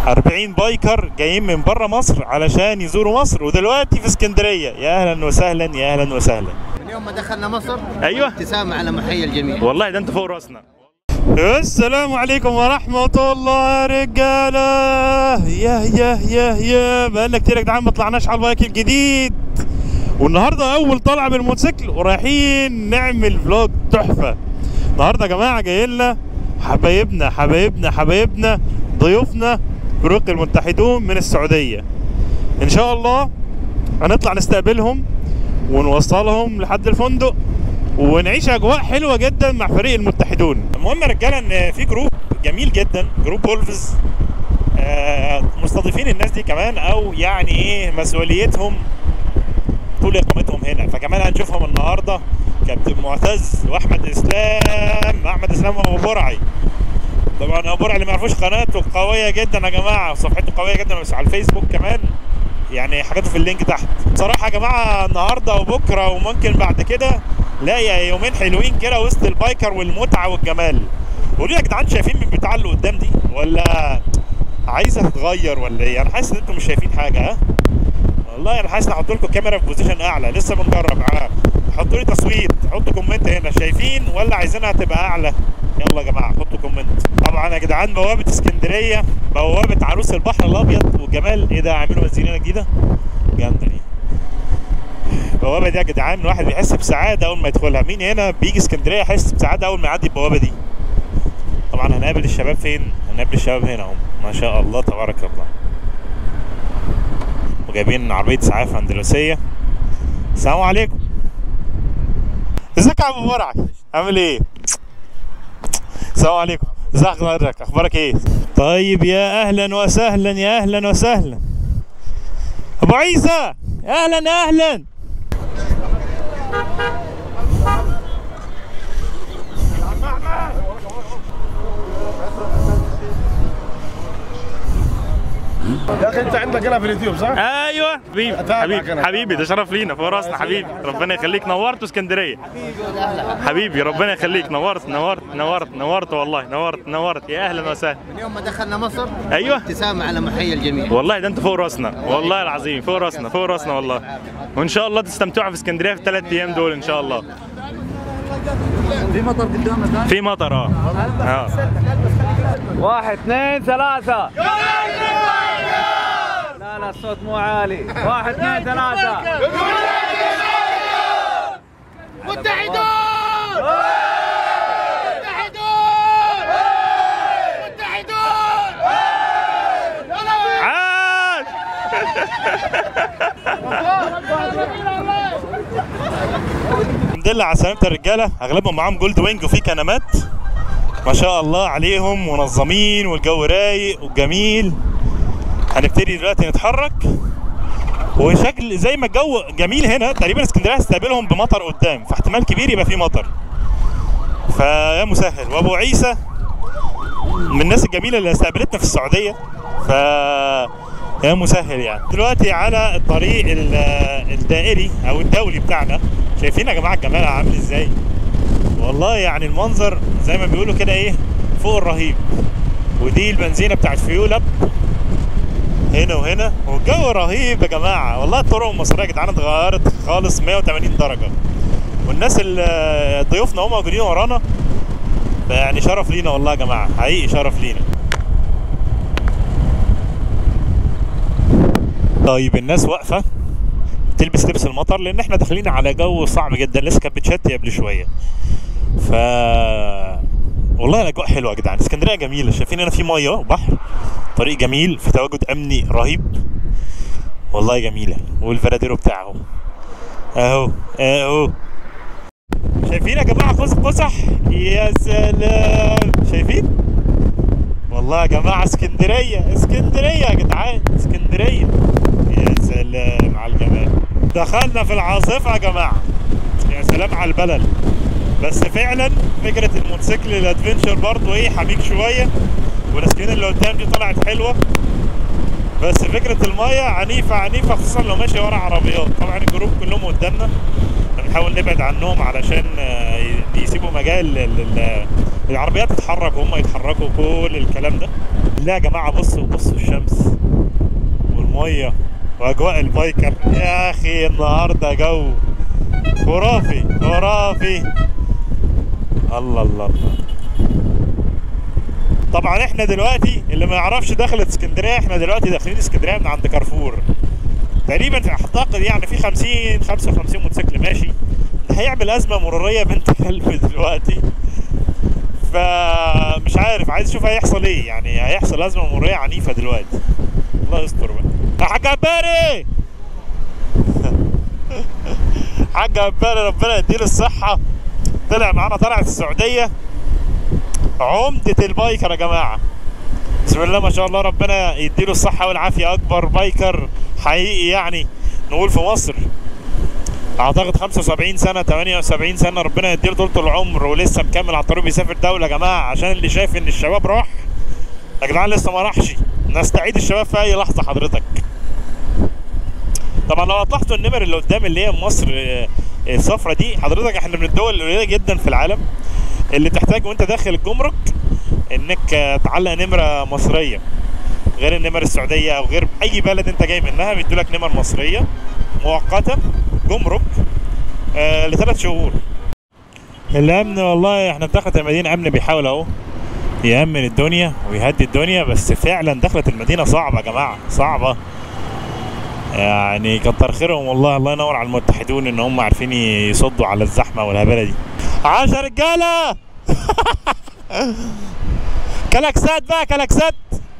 40 بايكر جايين من بره مصر علشان يزوروا مصر، ودلوقتي في اسكندريه. يا اهلا وسهلا يا اهلا وسهلا. من يوم ما دخلنا مصر ايوه ابتسامه على محيي الجميع. والله ده انت فوق راسنا. السلام عليكم ورحمة الله يا رجالة. يا بقالنا كتير يا جدعان ما طلعناش على البايك الجديد، والنهارده أول طلعة بالموتوسيكل ورايحين نعمل فلوج تحفة. النهارده يا جماعة جايين لنا حبايبنا ضيوفنا فروق المتحدون من السعودية. إن شاء الله هنطلع نستقبلهم ونوصلهم لحد الفندق ونعيش اجواء حلوه جدا مع فريق المتحدون. المهم يا رجاله ان في جروب جميل جدا، جروب وولفز، مستضيفين الناس دي كمان، او يعني ايه مسؤوليتهم طول اقامتهم هنا، فكمان هنشوفهم النهارده كابتن معتز واحمد اسلام وابو برعي. طبعا ابو برعي اللي ما يعرفوش قناته قويه جدا يا جماعه، وصفحته قويه جدا بس على الفيسبوك كمان، يعني حاجاته في اللينك تحت. بصراحه يا جماعه النهارده وبكره وممكن بعد كده لاقي يومين حلوين كده وسط البايكر والمتعه والجمال. قولوا لي يا جدعان، شايفين من البتاع اللي قدام دي ولا عايزه تتغير ولا ايه؟ انا حاسس ان انتم مش شايفين حاجه. ها والله انا حاسس ان احط لكم كاميرا في بوزيشن اعلى، لسه بنجرب. حطوا لي تصويت، حطوا كومنت هنا، شايفين ولا عايزينها تبقى اعلى؟ يلا يا جماعه حطوا كومنت. طبعا يا جدعان بوابه اسكندريه، بوابه عروس البحر الابيض والجمال. ايه ده، عاملوا بنزينه جديده جامده دي. البوابه دي يا جدعان الواحد بيحس بسعاده اول ما يدخلها. مين هنا بيجي اسكندريه يحس بسعاده اول ما يعدي البوابه دي؟ طبعا هنقابل الشباب فين؟ هنقابل الشباب هنا اهم، ما شاء الله تبارك الله، وجايبين عربيه اسعاف اندلسيه. السلام عليكم. ازيك يا ابو برعي، عامل ايه؟ السلام عليكم. ازيك حضرتك، اخبارك ايه؟ طيب يا اهلا وسهلا يا اهلا وسهلا. ابو عيسى اهلا. يا اخي انت عندك قناه في اليوتيوب صح؟ ايوه حبيبي ده شرف لينا فوق راسنا حبيبي، ربنا يخليك. نورت اسكندريه حبيبي، ربنا يخليك. نورت والله، نورت يا اهلا وسهلا. من يوم ما دخلنا مصر ايوه ابتسامه على محيي الجميع. والله ده انت فوق راسنا والله العظيم، فوق راسنا والله. وان شاء الله تستمتعوا في اسكندريه في ال3 ايام دول ان شاء الله. في مطر قدامنا؟ في مطر 1 2 3. لا الصوت مو عالي. 1 2 3. متحدون عاش. الحمد لله على سلامة الرجالة، أغلبهم معاهم جولد وينج وفي كنمات ما شاء الله عليهم، منظمين والجو رايق وجميل. هنبتدي دلوقتي نتحرك، وشكل زي ما الجو جميل هنا تقريبا اسكندريه هتستقبلهم بمطر قدام، فاحتمال كبير يبقى في مطر. فيا مسهل. وابو عيسى من الناس الجميله اللي استقبلتنا في السعوديه، ف يا مسهل يعني. دلوقتي على الطريق الدائري او الدولي بتاعنا، شايفين يا جماعه الجمال عامل ازاي؟ والله يعني المنظر زي ما بيقولوا كده ايه، فوق الرهيب. ودي البنزينه بتاعت فيول اب هنا وهنا، والجو رهيب يا جماعه. والله الطرق المصريه يا جدعان اتغيرت خالص 180 درجه، والناس اللي ضيوفنا هم موجودين ورانا، يعني شرف لينا والله يا جماعه، حقيقي شرف لينا. طيب الناس واقفه تلبس لبس المطر لان احنا داخلين على جو صعب جدا، لسه كانت بتشتي قبل شويه. ف والله الاجواء حلوه يا جدعان، اسكندريه جميله. شايفين هنا في ميه وبحر، طريق جميل، في تواجد امني رهيب والله جميله، والفراديرو بتاعه اهو. شايفين يا جماعه قزح؟ يا سلام، شايفين؟ والله يا جماعه اسكندريه يا جدعان، اسكندريه يا سلام على الجمال. دخلنا في العاصفه يا جماعه، يا سلام على البلد. بس فعلا فكره الموتوسيكل الادفنشر برضه ايه، حميك شويه، والسكرين اللي قدام دي طلعت حلوه، بس فكره الميه عنيفه خصوصا لو ماشي ورا عربيات. طبعا الجروب كلهم قدامنا، بنحاول نبعد عنهم علشان يسيبوا مجال العربيات تتحرك وهم يتحركوا، كل الكلام ده. لا يا جماعه بصوا بصوا الشمس والميه واجواء البايكر. يا اخي النهارده جو خرافي خرافي. الله الله الله. طبعا احنا دلوقتي اللي ما يعرفش دخلت اسكندريه، احنا دلوقتي داخلين اسكندريه من عند كارفور تقريبا. اعتقد يعني في 55 موتوسيكل ماشي. ده هيعمل ازمه مروريه بنت كلب دلوقتي. فمش عارف، عايز اشوف هيحصل ايه. يعني هيحصل ازمه مروريه عنيفه دلوقتي. الله يستر بقى. يا حاج عباري حاج عباري ربنا يديله الصحه، طلع معانا طلعت السعوديه عمدة البايكر يا جماعة. بسم الله ما شاء الله، ربنا يديله الصحة والعافية. أكبر بايكر حقيقي يعني نقول في مصر. أعتقد 75 سنة 78 سنة، ربنا يديله طولة العمر، ولسه مكمل على الطريق بيسافر دولة يا جماعة. عشان اللي شايف إن الشباب راح، يا جدعان لسه ما راحش، نستعيد الشباب في أي لحظة حضرتك. طبعا لو لاحظتوا النمر اللي قدام اللي هي مصر الصفرة دي، حضرتك احنا من الدول القليلة جدا في العالم اللي تحتاج وانت داخل الجمرك انك تعلق نمره مصريه، غير النمر السعوديه او غير اي بلد انت جاي منها بيدولك نمر مصريه مؤقته جمرك ل3 شهور. الامن والله احنا دخلت المدينه، امن بيحاول اهو يامن الدنيا ويهدي الدنيا، بس فعلا دخلت المدينه صعبه يا جماعه، صعبه يعني. كتر خيرهم والله، الله ينور على المتحدون ان هم عارفين يصدوا على الزحمه والهبله دي. 10 رجاله كلاكسات بقى، كلاكسات.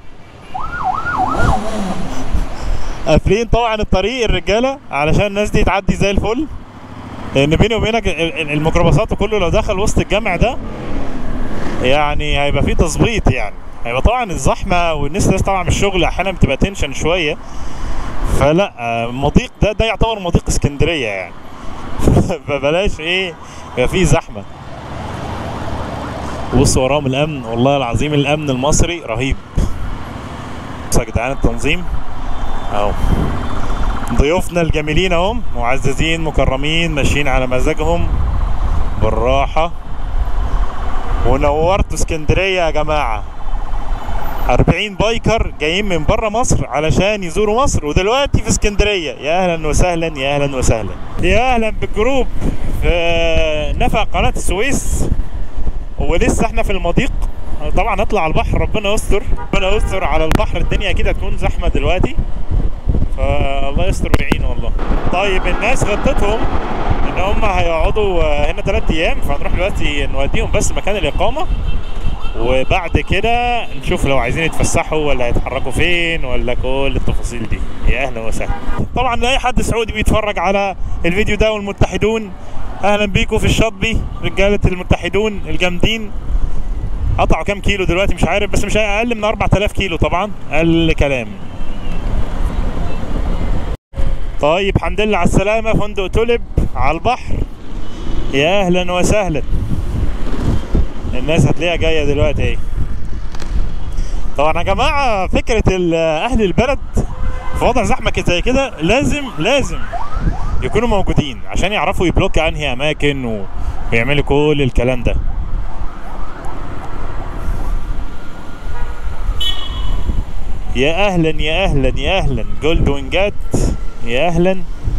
قافلين طبعا الطريق الرجاله علشان الناس دي تعدي زي الفل، لان بيني وبينك الميكروباصات وكله لو دخل وسط الجامع ده يعني هيبقى فيه تظبيط. يعني هيبقى طبعا الزحمه والناس طبعا من الشغل احيانا بتبقى تنشن شويه، فلا مضيق ده يعتبر مضيق اسكندريه يعني. فبلاش ايه يبقى فيه زحمه. بصوا وراهم الامن، والله العظيم الامن المصري رهيب. بصوا يا جدعان التنظيم اهو، ضيوفنا الجميلين اهم معززين مكرمين ماشيين على مزاجهم بالراحه. ونورتوا اسكندريه يا جماعه. 40 بايكر جايين من بره مصر علشان يزوروا مصر، ودلوقتي في اسكندريه. يا اهلا وسهلا يا اهلا وسهلا. يا اهلا بالجروب في نفق قناه السويس، ولسه احنا في المضيق. طبعا نطلع على البحر، ربنا يستر ربنا يستر على البحر. الدنيا اكيد هتكون زحمه دلوقتي، فالله يستر ويعين والله. طيب الناس غطتهم ان هم هيقعدوا هنا 3 ايام، فهنروح دلوقتي نوديهم بس مكان الاقامه، وبعد كده نشوف لو عايزين يتفسحوا ولا هيتحركوا فين ولا كل التفاصيل دي. يا اهلا وسهلا. طبعا لاي حد سعودي بيتفرج على الفيديو ده والمتحدون، اهلا بيكم في الشاطبي رجاله المتحدون الجامدين. قطعوا كام كيلو دلوقتي مش عارف، بس مش اقل من 4000 كيلو طبعا، اقل كلام. طيب الحمد لله على السلامه، فندق تولب على البحر. يا اهلا وسهلا. الناس هتلاقيها جايه دلوقتي اهي. طبعا يا جماعه فكره اهل البلد في وضع زحمه زي كده لازم يكونوا موجودين عشان يعرفوا يبلوكوا انهي اماكن ويعملوا كل الكلام ده. يا اهلا يا اهلا يا اهلا جولد وينجات، يا اهلا.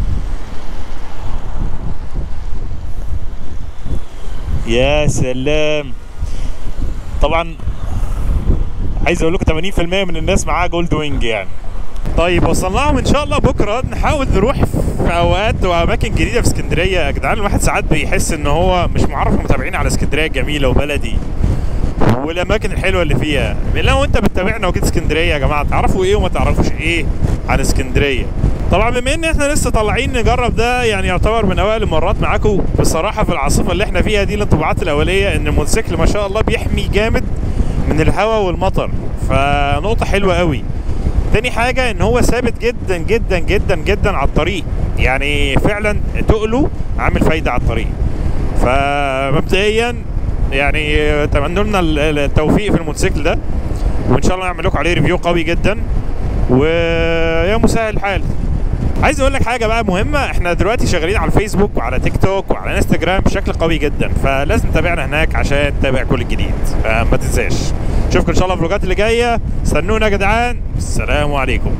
يا سلام. طبعا عايز اقول لكم 80% من الناس معاها جولد وينج يعني. طيب وصلنا لهم ان شاء الله. بكره نحاول نروح في اوقات واماكن جديده في اسكندريه. يا جدعان الواحد ساعات بيحس ان هو مش معرف المتابعين على اسكندريه الجميله وبلدي والاماكن الحلوه اللي فيها. لو انت بتتابعنا وجيت اسكندريه يا جماعه تعرفوا ايه وما تعرفوش ايه عن اسكندريه. طبعا بما ان احنا لسه طالعين نجرب ده، يعني يعتبر من اوائل المرات معاكم بصراحه في العاصفه اللي احنا فيها دي. الانطباعات الاوليه ان الموتوسيكل ما شاء الله بيحمي جامد من الهواء والمطر، فنقطه حلوه قوي. تاني حاجه ان هو ثابت جدا جدا جدا جدا على الطريق، يعني فعلا تقله عامل فايده على الطريق. فمبدئيا يعني اتمنى لنا التوفيق في الموتوسيكل ده، وان شاء الله نعمل لكم عليه ريفيو قوي جدا، ويا مسهل الحال. عايز اقول لك حاجه بقى مهمه، احنا دلوقتي شغالين على الفيسبوك وعلى تيك توك وعلى انستجرام بشكل قوي جدا، فلازم تتابعنا هناك عشان تتابع كل الجديد. ما تنساش. اشوفكم ان شاء الله في الفلوجات اللي جايه، استنونا يا جدعان. السلام عليكم.